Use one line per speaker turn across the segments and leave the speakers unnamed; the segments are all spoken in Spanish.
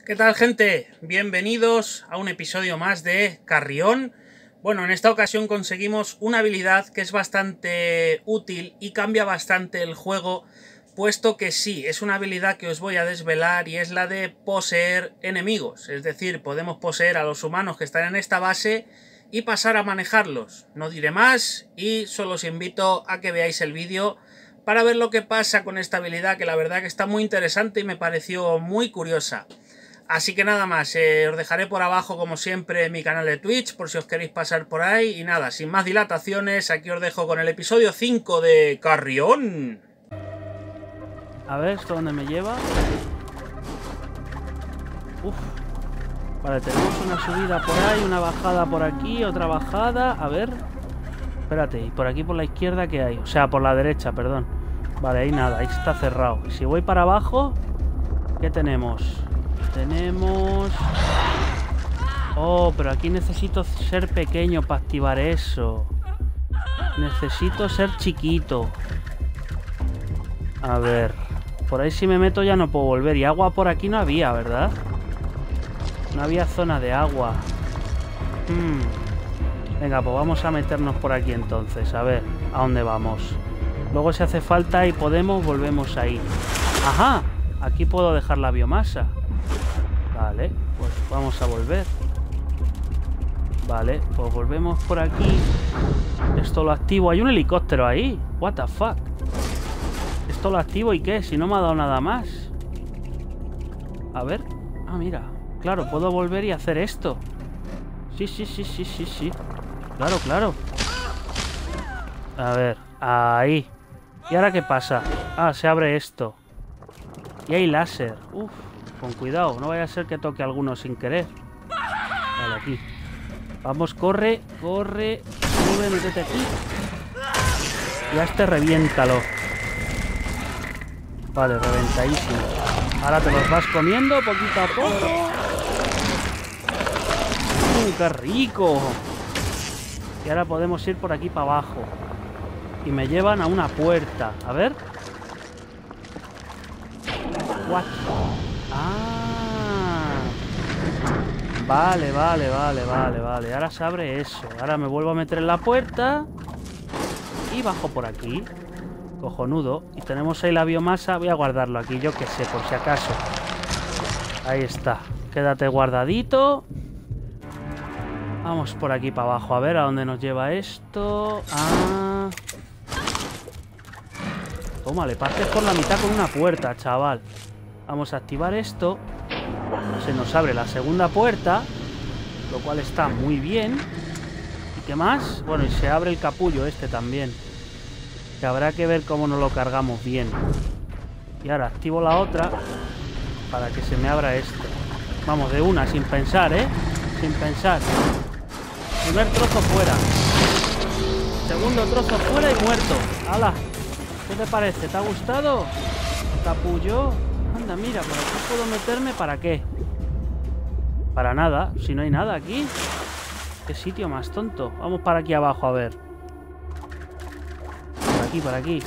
¿Qué tal, gente? Bienvenidos a un episodio más de Carrión. Bueno, en esta ocasión conseguimos una habilidad que es bastante útil y cambia bastante el juego, puesto que sí, es una habilidad que os voy a desvelar y es la de poseer enemigos. Es decir, podemos poseer a los humanos que están en esta base y pasar a manejarlos. No diré más y solo os invito a que veáis el vídeo para ver lo que pasa con esta habilidad, que la verdad que está muy interesante y me pareció muy curiosa. Así que nada más, os dejaré por abajo como siempre mi canal de Twitch por si os queréis pasar por ahí. Y nada, sin más dilataciones, aquí os dejo con el episodio 5 de Carrión.
A ver, ¿esto dónde me lleva? Uf. Vale, tenemos una subida por ahí, una bajada por aquí, otra bajada. A ver. Espérate, ¿y por aquí por la izquierda qué hay? O sea, por la derecha, perdón. Vale, ahí nada, ahí está cerrado. Y si voy para abajo, ¿qué tenemos? Tenemos... Oh, pero aquí necesito ser pequeño para activar eso. Necesito ser chiquito. A ver. Por ahí si me meto ya no puedo volver. Y agua por aquí no había, ¿verdad? No había zona de agua. Venga, pues vamos a meternos por aquí entonces. A ver, ¿a dónde vamos? Luego si hace falta y podemos, volvemos ahí. ¡Ajá! Aquí puedo dejar la biomasa. Vale, pues vamos a volver. Vale, pues volvemos por aquí. Esto lo activo. Hay un helicóptero ahí. What the fuck. Esto lo activo y ¿qué? Si no me ha dado nada más. A ver. Ah, mira. Claro, puedo volver y hacer esto. Sí. Claro. A ver, ahí. ¿Y ahora qué pasa? Ah, se abre esto. Y hay láser. Uf. Con cuidado, no vaya a ser que toque a alguno sin querer. Vale, aquí. Vamos, corre. Sube, métete aquí. Y a este reviéntalo. Vale, reventadísimo. Ahora te los vas comiendo poquito a poco. ¡Qué rico! Y ahora podemos ir por aquí para abajo. Y me llevan a una puerta. A ver. What? Ah, vale. Ahora se abre eso. Ahora me vuelvo a meter en la puerta y bajo por aquí. Cojonudo. Y tenemos ahí la biomasa. Voy a guardarlo aquí, yo que sé, por si acaso. Ahí está. Quédate guardadito. Vamos por aquí para abajo. A ver a dónde nos lleva esto. Ah. Toma, le partes por la mitad con una puerta, chaval. Vamos a activar esto. Se nos abre la segunda puerta, lo cual está muy bien. ¿Y qué más? Bueno, y se abre el capullo este también, que habrá que ver cómo nos lo cargamos bien. Y ahora activo la otra para que se me abra esto. Vamos, de una, sin pensar, ¿eh? Sin pensar. Primer trozo fuera. Segundo trozo fuera y muerto. ¡Hala! ¿Qué te parece? ¿Te ha gustado? Capullo. Anda, mira, por aquí puedo meterme. ¿Para qué? Para nada, si no hay nada aquí. Qué sitio más tonto. Vamos para aquí abajo, a ver. Por aquí.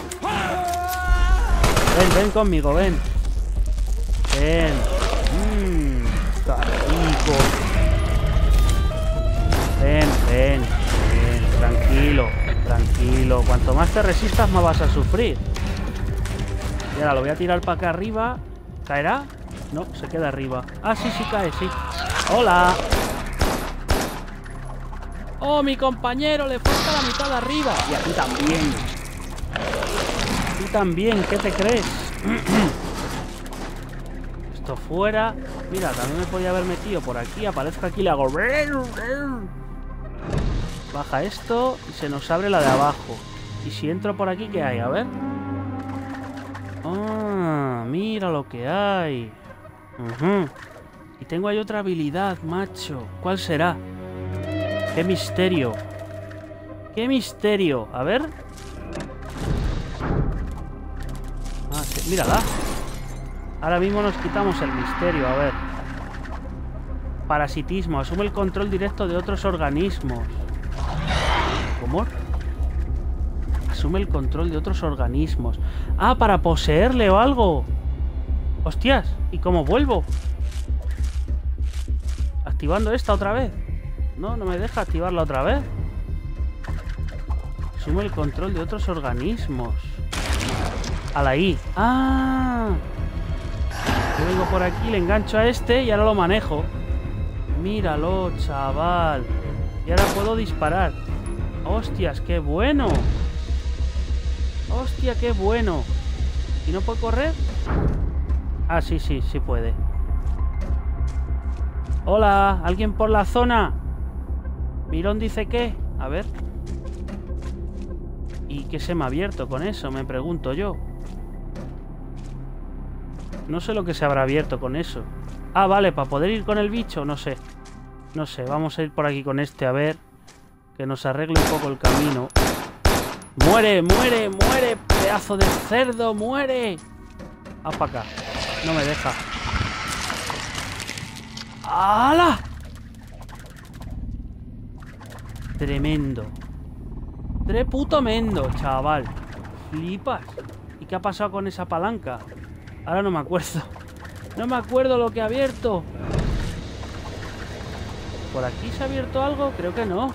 Ven conmigo, ven. Ven. Está rico. Ven. Tranquilo. Cuanto más te resistas, más vas a sufrir. Y ahora lo voy a tirar para acá arriba. ¿Caerá? No, se queda arriba. Ah, sí cae, sí. ¡Hola! ¡Oh, mi compañero! Le falta la mitad de arriba. Y a ti también. Tú también, ¿qué te crees? Esto fuera. Mira, también me podía haber metido por aquí. Aparezco aquí y le hago... Baja esto y se nos abre la de abajo. Y si entro por aquí, ¿qué hay? A ver. Ah, mira lo que hay. Y tengo ahí otra habilidad, macho. ¿Cuál será? ¡Qué misterio! A ver. Ah, sí, mírala. Ahora mismo nos quitamos el misterio, a ver. Parasitismo. Asume el control directo de otros organismos. ¿Cómo? Asume el control de otros organismos. Ah, para poseerle o algo. Hostias, ¿y cómo vuelvo? activando esta otra vez. No me deja activarla otra vez. Asume el control de otros organismos. A la I. ¡Ah! Yo vengo por aquí, le engancho a este y ahora lo manejo. Míralo, chaval. Y ahora puedo disparar. ¡Hostias, qué bueno! ¡Hostia, qué bueno! ¿Y no puede correr? Ah, sí puede. Hola, ¿alguien por la zona? Mirón dice que... A ver. ¿Y qué se me ha abierto con eso? Me pregunto yo. No sé lo que se habrá abierto con eso. Ah, vale, para poder ir con el bicho, no sé. No sé, vamos a ir por aquí con este, a ver. Que nos arregle un poco el camino. ¡Muere, muere, muere! ¡Pedazo de cerdo, muere! Vamos para acá. No me deja. ¡Hala! Tremendo. Treputomendo, chaval. Flipas. ¿Y qué ha pasado con esa palanca? Ahora no me acuerdo. No me acuerdo lo que ha abierto. ¿Por aquí se ha abierto algo? Creo que no.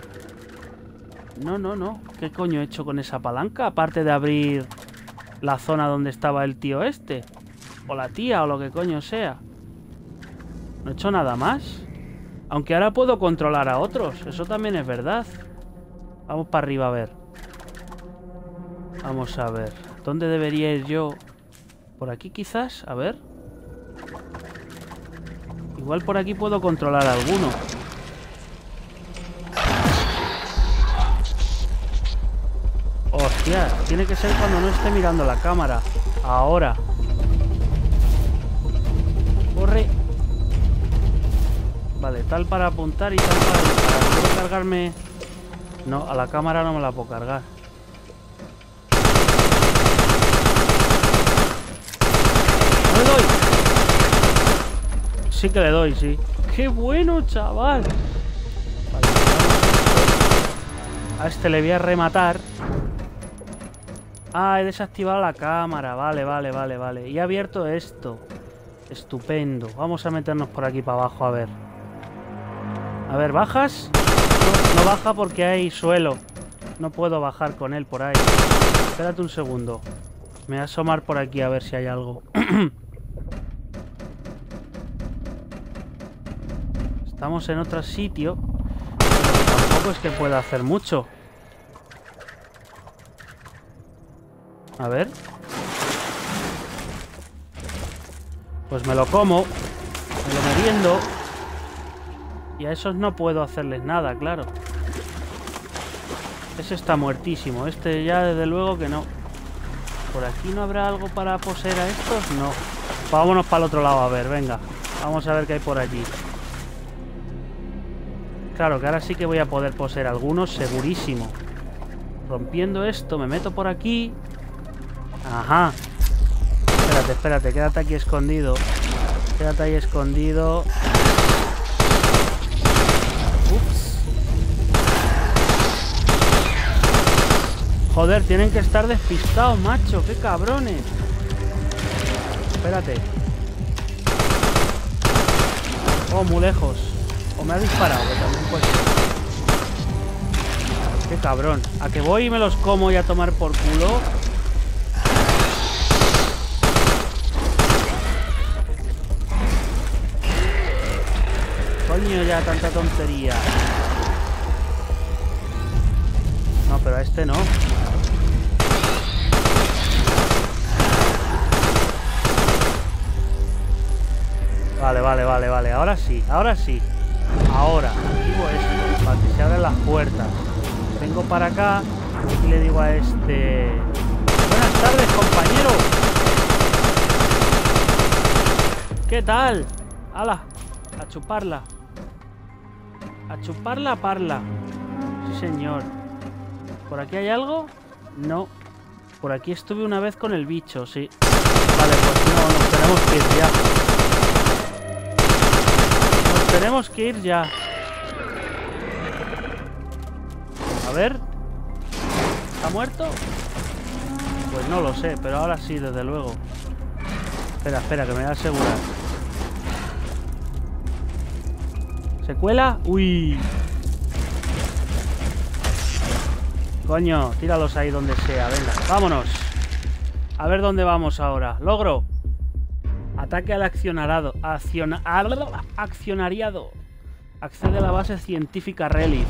No. ¿Qué coño he hecho con esa palanca? Aparte de abrir la zona donde estaba el tío este. O la tía, o lo que coño sea. No he hecho nada más. Aunque ahora puedo controlar a otros. Eso también es verdad. Vamos para arriba a ver. Vamos a ver. ¿Dónde debería ir yo? ¿Por aquí quizás? A ver. Igual por aquí puedo controlar a alguno. Hostia, tiene que ser cuando no esté mirando la cámara. Ahora. Corre. Vale, tal para apuntar y tal para disparar. ¿Puedo cargarme? No, a la cámara no me la puedo cargar. ¡No le doy! Sí que le doy, sí. ¡Qué bueno, chaval! Vale, a este le voy a rematar. Ah, he desactivado la cámara. Vale. Y he abierto esto. Estupendo. Vamos a meternos por aquí para abajo, a ver. A ver, ¿bajas? No baja porque hay suelo. No puedo bajar con él por ahí. Espérate un segundo. Me voy a asomar por aquí a ver si hay algo. Estamos en otro sitio. Pero tampoco es que pueda hacer mucho. A ver. Pues me lo como. Me lo meriendo. Y a esos no puedo hacerles nada, claro. Ese está muertísimo. Este ya desde luego que no. ¿Por aquí no habrá algo para poseer a estos? No. Vámonos para el otro lado a ver, venga. Vamos a ver qué hay por allí. Claro que ahora sí que voy a poder poseer algunos, segurísimo. Rompiendo esto, me meto por aquí. Ajá. Espérate, quédate aquí escondido. Quédate ahí escondido. Ups. Joder, tienen que estar despistados, macho. Qué cabrones. Espérate. Oh, muy lejos. O me ha disparado, que también puede ser. Qué cabrón. A que voy y me los como y a tomar por culo. Coño, ya tanta tontería. No, pero a este no. Vale. Ahora sí. Ahora, activo esto para que se abran las puertas. Vengo para acá y le digo a este... Buenas tardes, compañero. ¿Qué tal? ¡Hala! A chuparla. A chuparla, parla. Sí, señor. ¿Por aquí hay algo? No. Por aquí estuve una vez con el bicho, sí. Vale, pues no, nos tenemos que ir ya. Tenemos que ir ya. A ver. ¿Está muerto? Pues no lo sé, pero ahora sí, desde luego. Espera, que me voy a asegurar. ¿Se cuela? ¡Uy! Coño, tíralos ahí donde sea. Venga, vámonos. A ver dónde vamos ahora. Logro. Ataque al accionariado. Accionariado. Accede a la base científica Relic.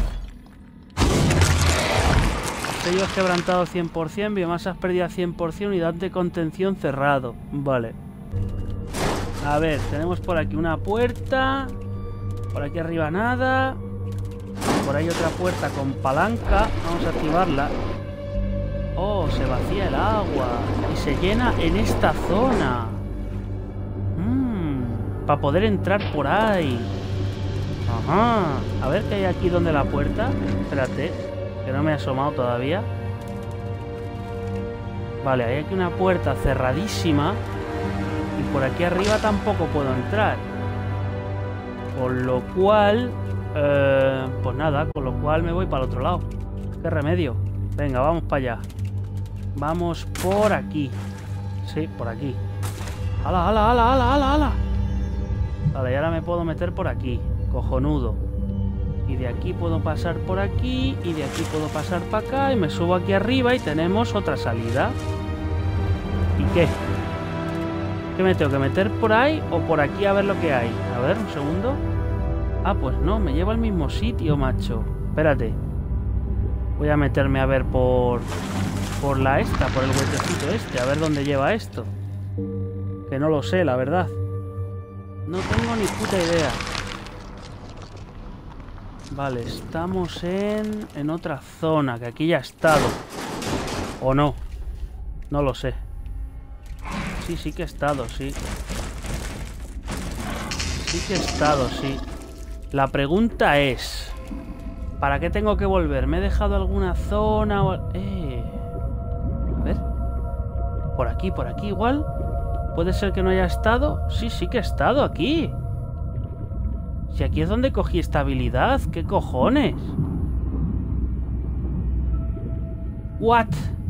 Sellos quebrantados 100%, biomasas perdida 100%, unidad de contención cerrado. Vale. A ver, tenemos por aquí una puerta. Por aquí arriba nada. Por ahí otra puerta con palanca. Vamos a activarla. Oh, se vacía el agua. Y se llena en esta zona. Para poder entrar por ahí. Ajá. A ver qué hay aquí donde la puerta. Espérate, que no me he asomado todavía. Vale, hay aquí una puerta cerradísima. Y por aquí arriba tampoco puedo entrar. Con lo cual... pues nada, con lo cual me voy para el otro lado. ¿Qué remedio? Venga, vamos para allá. Vamos por aquí. Sí, por aquí. ¡Hala, hala, hala, hala, hala, hala! Vale, y ahora me puedo meter por aquí. Cojonudo. Y de aquí puedo pasar por aquí. Y de aquí puedo pasar para acá. Y me subo aquí arriba y tenemos otra salida. ¿Y qué? ¿Qué me tengo que meter por ahí o por aquí a ver lo que hay? A ver, un segundo. Ah, pues no, me lleva al mismo sitio, macho. Espérate. Voy a meterme a ver por la esta, por el huequecito este. A ver dónde lleva esto. Que no lo sé, la verdad. No tengo ni puta idea. Vale, estamos en otra zona, que aquí ya he estado. ¿O no? No lo sé. Sí, sí que he estado, sí. Sí que he estado, sí. La pregunta es... ¿para qué tengo que volver? ¿Me he dejado alguna zona? A ver. Por aquí igual. ¿Puede ser que no haya estado? Sí, sí que he estado aquí. Si aquí es donde cogí esta habilidad. ¿Qué cojones? What?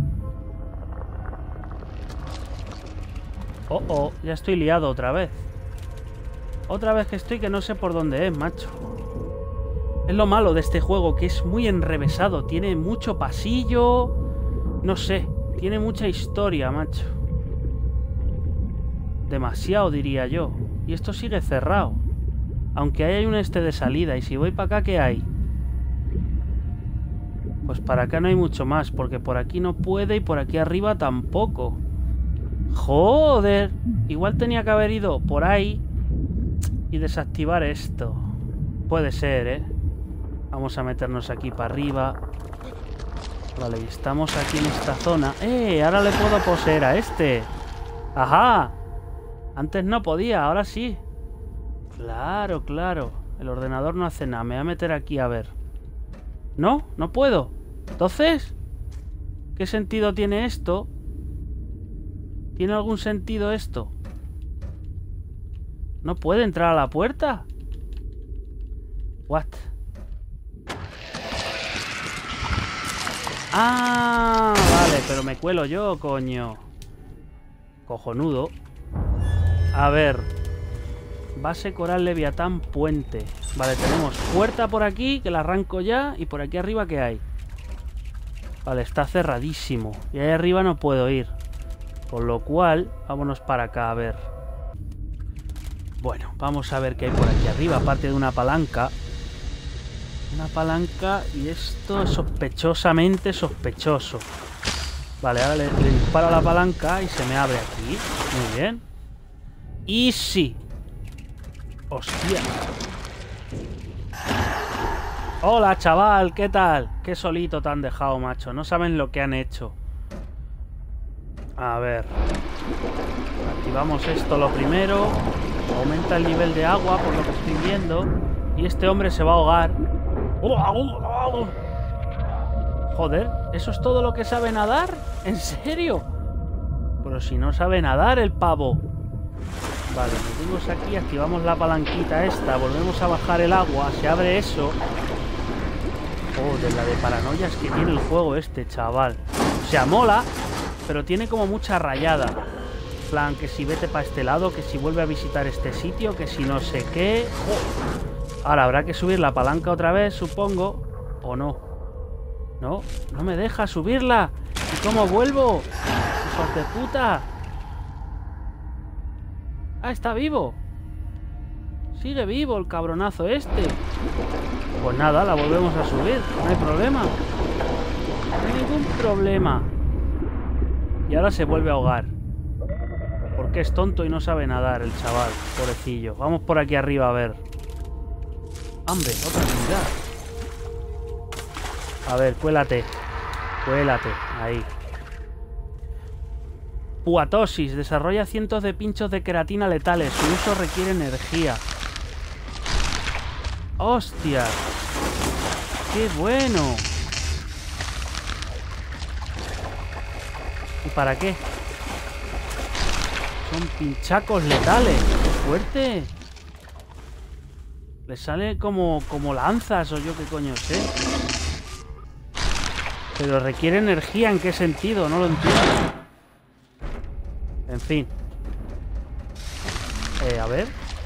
Oh, ya estoy liado otra vez. Otra vez que estoy que no sé por dónde es, macho. Es lo malo de este juego, que es muy enrevesado. Tiene mucho pasillo. No sé, tiene mucha historia, macho. Demasiado, diría yo. Y esto sigue cerrado. Aunque ahí hay un de salida. Y si voy para acá, ¿qué hay? Pues para acá no hay mucho más. Porque por aquí no puede y por aquí arriba tampoco. ¡Joder! Igual tenía que haber ido por ahí y desactivar esto. Puede ser, ¿eh? Vamos a meternos aquí para arriba. Vale, y estamos aquí en esta zona. Ahora le puedo poseer a este. ¡Ajá! Antes no podía, ahora sí. Claro, claro. El ordenador no hace nada. Me voy a meter aquí a ver. ¿No? ¿No puedo? Entonces, ¿qué sentido tiene esto? ¿Tiene algún sentido esto? ¿No puede entrar a la puerta? What? Ah, vale, pero me cuelo yo, coño. Cojonudo. A ver. Base Coral Leviatán Puente. Vale, tenemos puerta por aquí, que la arranco ya. Y por aquí arriba, ¿qué hay? Vale, está cerradísimo. Y ahí arriba no puedo ir. Con lo cual, vámonos para acá a ver. Bueno, vamos a ver qué hay por aquí arriba. Aparte de una palanca. Una palanca y esto es sospechosamente sospechoso. Vale, ahora le disparo a la palanca y se me abre aquí. Muy bien. Y sí. Hostia. Hola, chaval, ¿qué tal? Qué solito te han dejado, macho. No saben lo que han hecho. A ver. Activamos esto lo primero. Aumenta el nivel de agua, por lo que estoy viendo. Y este hombre se va a ahogar. Joder, ¿eso es todo lo que sabe nadar? ¿En serio? Pero si no sabe nadar el pavo. Vale, metimos aquí, activamos la palanquita esta. Volvemos a bajar el agua, se abre eso. Joder, la de paranoias que tiene el juego este, chaval. O sea, mola, pero tiene como mucha rayada. En plan, que si vete para este lado, que si vuelve a visitar este sitio, que si no sé qué. Ahora habrá que subir la palanca otra vez, supongo. ¿O no? No, no me deja subirla. ¿Y cómo vuelvo? ¡Hijos de puta! ¡Ah, está vivo! Sigue vivo el cabronazo este. Pues nada, la volvemos a subir. No hay problema. No hay ningún problema. Y ahora se vuelve a ahogar. Porque es tonto y no sabe nadar el chaval. Pobrecillo. Vamos por aquí arriba a ver. ¡Hambre! ¡Otra unidad! A ver, cuélate. Cuélate. Ahí. Puatosis. Desarrolla cientos de pinchos de queratina letales. Su uso requiere energía. ¡Hostia! ¡Qué bueno! ¿Y para qué? Son pinchacos letales. ¡Qué fuerte! Le sale como lanzas o yo qué coño sé. Pero requiere energía. ¿En qué sentido? No lo entiendo. En fin. A ver.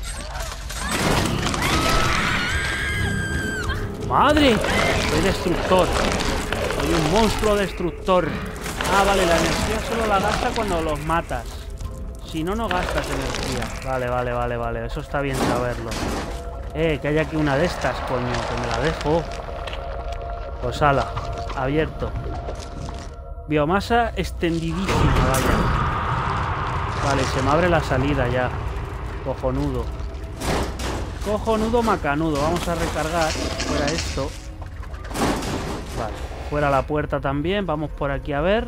¡Madre! Soy destructor. Soy un monstruo destructor. Ah, vale, la energía solo la gasta cuando los matas. Si no, no gastas energía. Vale. Eso está bien saberlo. Que hay aquí una de estas, coño. Que me la dejo. Pues ala. Abierto. Biomasa extendidísima, vaya. Vale, se me abre la salida ya. Cojonudo. Cojonudo macanudo. Vamos a recargar. Fuera esto. Vale. Fuera la puerta también. Vamos por aquí a ver.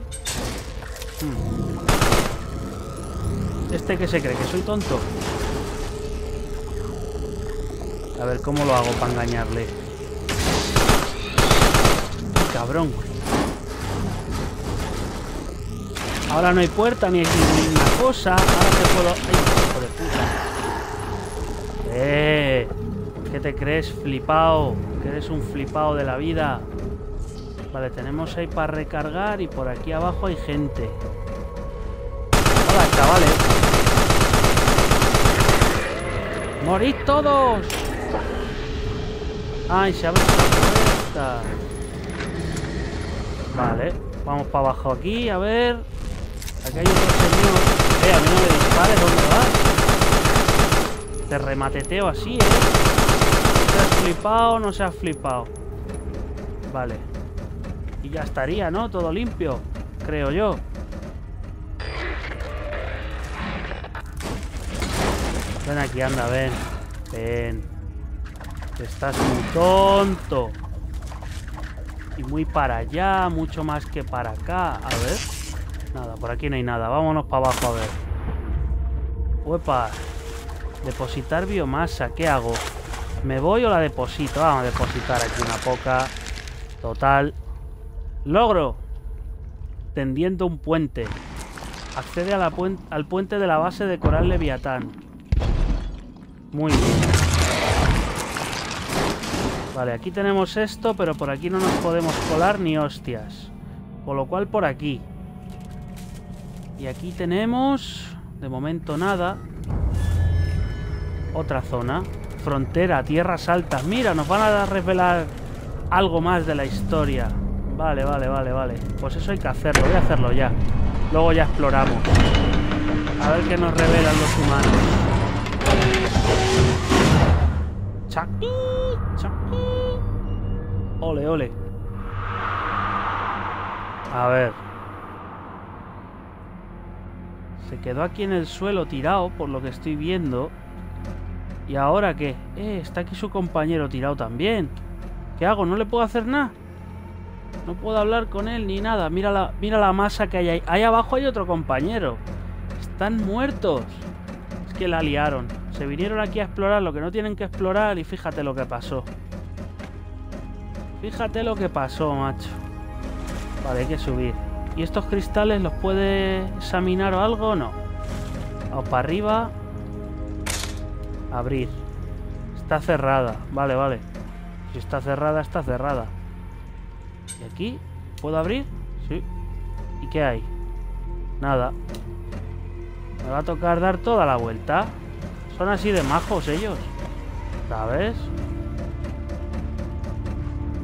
¿Este qué se cree? ¿Que soy tonto? A ver, ¿cómo lo hago para engañarle? Cabrón. Ahora no hay puerta ni ninguna cosa. Ahora te puedo... ¡Ay, hijo de puta! ¿Qué te crees, flipao? Que eres un flipao de la vida. Vale, tenemos ahí para recargar y por aquí abajo hay gente. Hola, chavales. ¡Morid todos! ¡Ay, se abre esta puerta! Vale, vamos para abajo aquí, a ver. Aquí hay otro señor. A mí no me dispares, ¿dónde vas? Te remateteo así, ¿Se has flipado o no se has flipado? Vale. Y ya estaría, ¿no? Todo limpio, creo yo. Ven aquí, anda, ven. Ven. Estás muy tonto. Y muy para allá, mucho más que para acá. A ver. Nada, por aquí no hay nada. Vámonos para abajo a ver. Uepa. Depositar biomasa. ¿Qué hago? ¿Me voy o la deposito? Vamos a depositar aquí una poca. Total. Logro. Tendiendo un puente. Accede a al puente de la base de Coral Leviatán. Muy bien. Vale, aquí tenemos esto, pero por aquí no nos podemos colar ni hostias. Con lo cual por aquí. Y aquí tenemos... De momento nada. Otra zona. Frontera, tierras altas. Mira, nos van a revelar algo más de la historia. Vale. Pues eso hay que hacerlo. Voy a hacerlo ya. Luego ya exploramos. A ver qué nos revelan los humanos. Chaki. Ole. A ver. Se quedó aquí en el suelo tirado, por lo que estoy viendo. ¿Y ahora qué? Está aquí su compañero tirado también. ¿Qué hago? ¿No le puedo hacer nada? No puedo hablar con él ni nada. Mira la masa que hay ahí. Ahí abajo hay otro compañero. Están muertos. Es que la liaron. Se vinieron aquí a explorar lo que no tienen que explorar y fíjate lo que pasó. Fíjate lo que pasó, macho. Vale, hay que subir. ¿Y estos cristales los puede examinar o algo? No. Vamos para arriba. Abrir. Está cerrada. Vale. Si está cerrada, está cerrada. ¿Y aquí? ¿Puedo abrir? Sí. ¿Y qué hay? Nada. Me va a tocar dar toda la vuelta. Son así de majos ellos. ¿Sabes?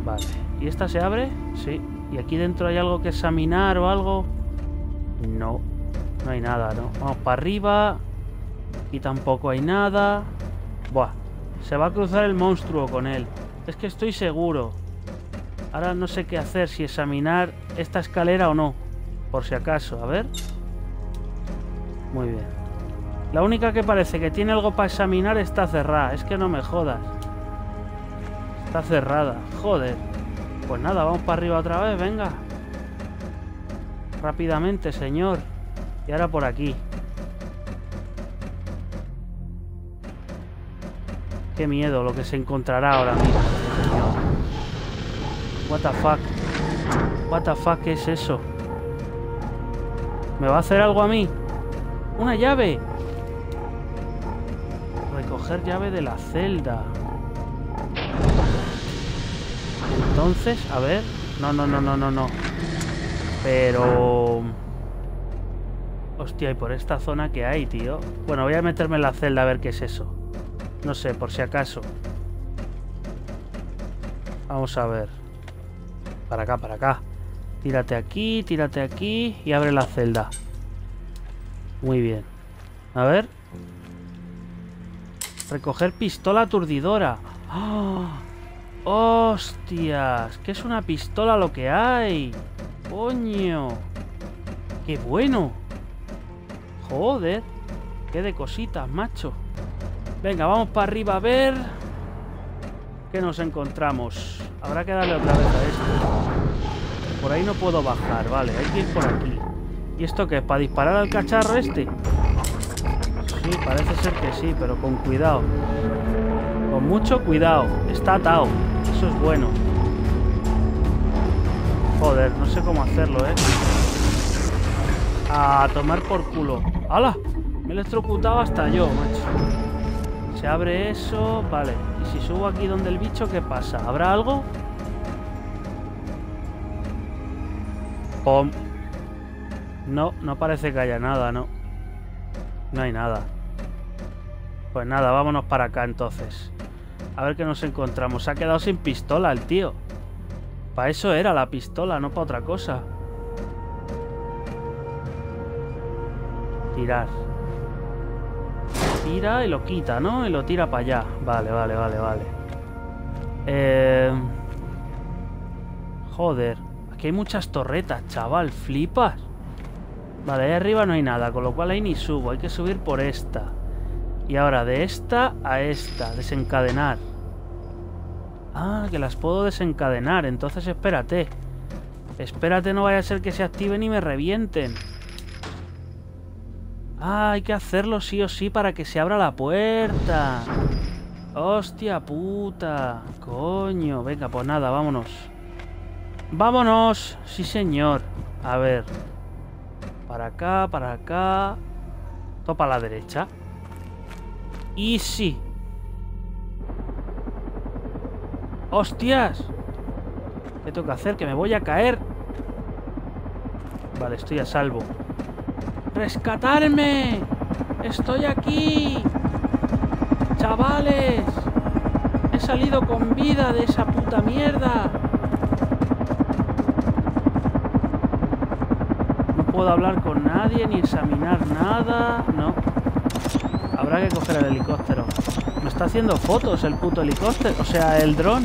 Vale. ¿Y esta se abre? Sí. ¿Y aquí dentro hay algo que examinar o algo? No. No hay nada, ¿no? Vamos para arriba. Aquí tampoco hay nada. Buah. Se va a cruzar el monstruo con él. Es que estoy seguro. Ahora no sé qué hacer. Si examinar esta escalera o no. Por si acaso. A ver. Muy bien. La única que parece que tiene algo para examinar está cerrada. Es que no me jodas. Está cerrada. Joder. Pues nada, vamos para arriba otra vez. Venga. Rápidamente, señor. Y ahora por aquí. Qué miedo lo que se encontrará ahora mismo, señor. What the fuck. What the fuck, ¿qué es eso? ¿Me va a hacer algo a mí? ¡Una llave! Recoger llave de la celda. Entonces, a ver. No. Pero... Hostia, ¿y por esta zona qué hay, tío? Bueno, voy a meterme en la celda a ver qué es eso. No sé, por si acaso. Vamos a ver. Para acá. Tírate aquí y abre la celda. Muy bien. A ver. Recoger pistola aturdidora. ¡Oh! ¡Hostias! ¿Qué es una pistola lo que hay? ¡Coño! ¡Qué bueno! ¡Joder! ¡Qué de cositas, macho! Venga, vamos para arriba a ver qué nos encontramos. Habrá que darle otra vez a esto. Por ahí no puedo bajar, vale, hay que ir por aquí. ¿Y esto qué es? ¿Para disparar al cacharro este? Sí, parece ser que sí, pero con cuidado. Con mucho cuidado. Está atado. Eso es bueno. Joder, no sé cómo hacerlo, ¿eh? A tomar por culo. ¡Hala! Me he electrocutado hasta yo, macho. Se abre eso. Vale. ¿Y si subo aquí donde el bicho, qué pasa? ¿Habrá algo? ¡Pum! No, no parece que haya nada, ¿no? No hay nada. Pues nada, vámonos para acá entonces. A ver qué nos encontramos. Se ha quedado sin pistola el tío. Para eso era la pistola, no para otra cosa. Tirar. Tira y lo quita, ¿no? Y lo tira para allá. Vale. Joder. Aquí hay muchas torretas, chaval. ¿Flipas? Vale, ahí arriba no hay nada, con lo cual ahí ni subo. Hay que subir por esta. Y ahora de esta a esta. Desencadenar. Ah, que las puedo desencadenar. Entonces espérate. Espérate, no vaya a ser que se activen y me revienten. Ah, hay que hacerlo sí o sí para que se abra la puerta. Hostia puta. Coño. Venga, pues nada, vámonos. ¡Vámonos! Sí, señor. A ver. Para acá. Todo para la derecha. Y sí. ¡Hostias! ¿Qué tengo que hacer? Que me voy a caer. Vale, estoy a salvo. ¡Rescatarme! ¡Estoy aquí! ¡Chavales! He salido con vida de esa puta mierda. No puedo hablar con nadie ni examinar nada. No. Habrá que coger el helicóptero. Me está haciendo fotos el puto helicóptero. O sea, el dron.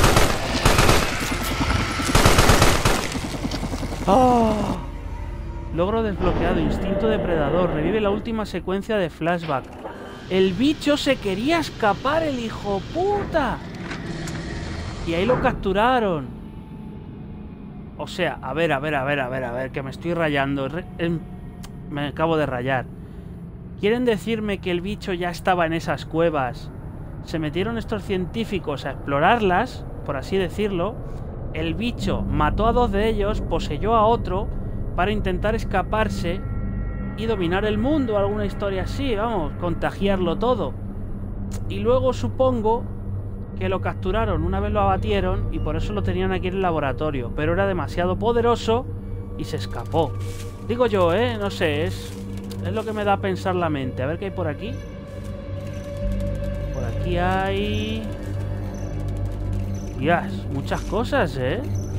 ¡Oh! Logro desbloqueado. Instinto depredador. Revive la última secuencia de flashback. El bicho se quería escapar, el hijo puta. Y ahí lo capturaron. O sea, a ver, que me estoy rayando. Me acabo de rayar. ¿Quieren decirme que el bicho ya estaba en esas cuevas? Se metieron estos científicos a explorarlas, por así decirlo. El bicho mató a 2 de ellos, poseyó a otro para intentar escaparse y dominar el mundo, alguna historia así, vamos, contagiarlo todo. Y luego supongo que lo capturaron una vez lo abatieron y por eso lo tenían aquí en el laboratorio, pero era demasiado poderoso y se escapó. Digo yo, no sé, es lo que me da a pensar la mente. A ver qué hay por aquí. Por aquí hay Hostias, muchas cosas, ¿eh?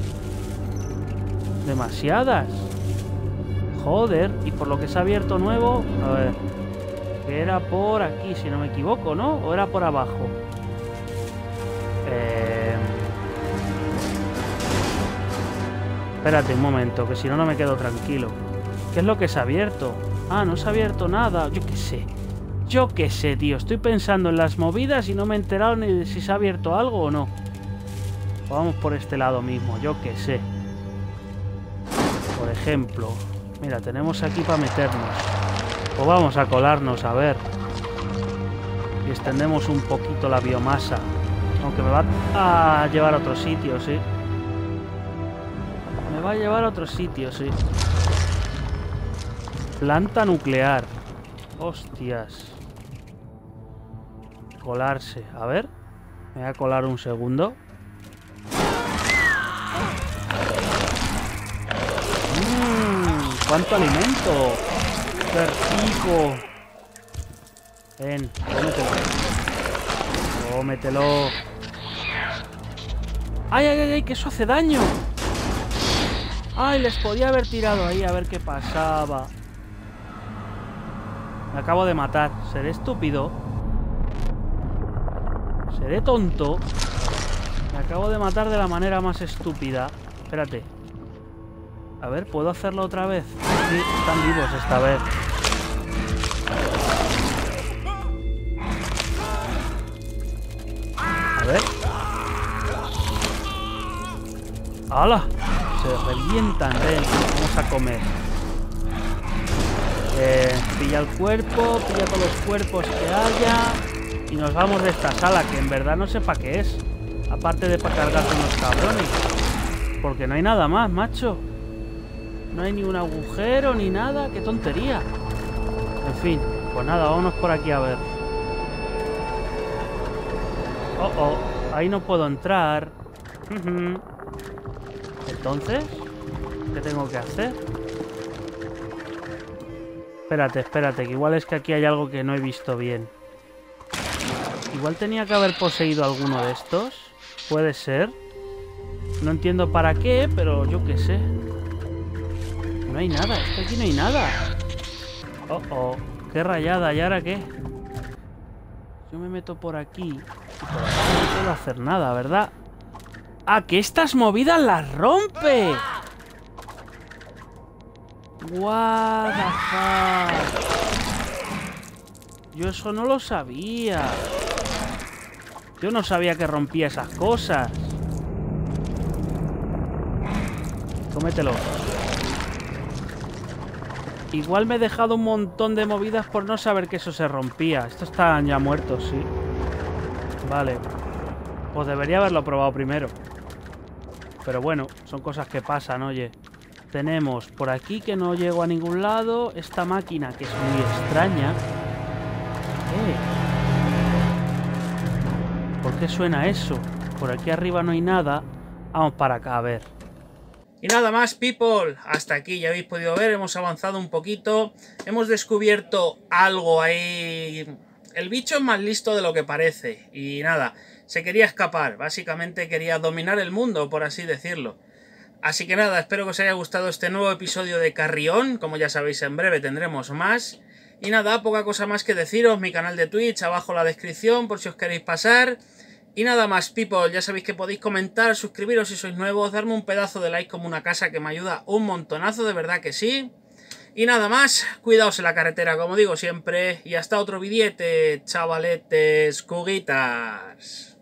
Demasiadas. Joder, y por lo que se ha abierto nuevo... A ver... Que era por aquí, si no me equivoco, ¿no? ¿O era por abajo? Espérate un momento, que si no, no me quedo tranquilo. ¿Qué es lo que se ha abierto? Ah, no se ha abierto nada. Yo qué sé. Yo qué sé, tío. Estoy pensando en las movidas y no me he enterado ni de si se ha abierto algo o no. Vamos por este lado mismo, yo qué sé. Por ejemplo... Mira, tenemos aquí para meternos. Pues vamos a colarnos, a ver. Y extendemos un poquito la biomasa. Aunque me va a llevar a otro sitio, sí. Me va a llevar a otro sitio, sí. Planta nuclear. Hostias. Colarse. A ver. Me voy a colar un segundo. ¡Cuánto alimento! ¡Qué rico! Ven, cómetelo. Cómetelo. ¡Ay, ay, ay! ¡Que eso hace daño! ¡Ay! Les podía haber tirado ahí a ver qué pasaba. Me acabo de matar. ¿Seré estúpido? ¿Seré tonto? Me acabo de matar de la manera más estúpida. Espérate. A ver, ¿puedo hacerlo otra vez? Sí, están vivos esta vez. A ver. ¡Hala! Se revientan, vamos a comer. Pilla el cuerpo, pilla todos los cuerpos que haya. Y nos vamos de esta sala, que en verdad no sé para qué es. Aparte de para cargarse unos cabrones. Porque no hay nada más, macho. No hay ni un agujero ni nada. ¡Qué tontería! En fin, pues nada, vámonos por aquí a ver. Ahí no puedo entrar. Entonces, ¿qué tengo que hacer? Espérate, que igual es que aquí hay algo que no he visto bien. Igual tenía que haber poseído alguno de estos. Puede ser. No entiendo para qué, pero yo qué sé. No hay nada, es que aquí no hay nada. Qué rayada, ¿y ahora qué? Yo me meto por aquí y por aquí no puedo hacer nada, ¿verdad? ¡Ah, que estas movidas las rompe! What the fuck. Yo eso no lo sabía. Yo no sabía que rompía esas cosas. Cómetelo. Igual me he dejado un montón de movidas por no saber que eso se rompía. Estos están ya muertos, sí. Vale. Pues debería haberlo probado primero. Pero bueno, son cosas que pasan, oye. Tenemos por aquí que no llego a ningún lado. Esta máquina que es muy extraña. ¿Por qué suena eso? Por aquí arriba no hay nada. Vamos para acá, a ver.
Y nada más, people, hasta aquí ya habéis podido ver, hemos avanzado un poquito, hemos descubierto algo ahí. El bicho es más listo de lo que parece y nada, se quería escapar, básicamente quería dominar el mundo, por así decirlo. Así que nada, espero que os haya gustado este nuevo episodio de Carrión, como ya sabéis en breve tendremos más. Y nada, poca cosa más que deciros, mi canal de Twitch abajo en la descripción por si os queréis pasar. Y nada más, people, ya sabéis que podéis comentar, suscribiros si sois nuevos, darme un pedazo de like como una casa que me ayuda un montonazo, de verdad que sí. Y nada más, cuidaos en la carretera, como digo siempre, y hasta otro vidiete, chavaletes, cuguitas.